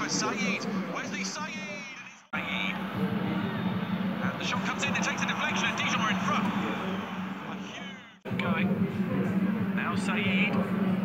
for Saeed. Wesley Saeed. Saeed. And the shot comes in, it takes a deflection, and Dijon are in front. A huge going. Now Saeed.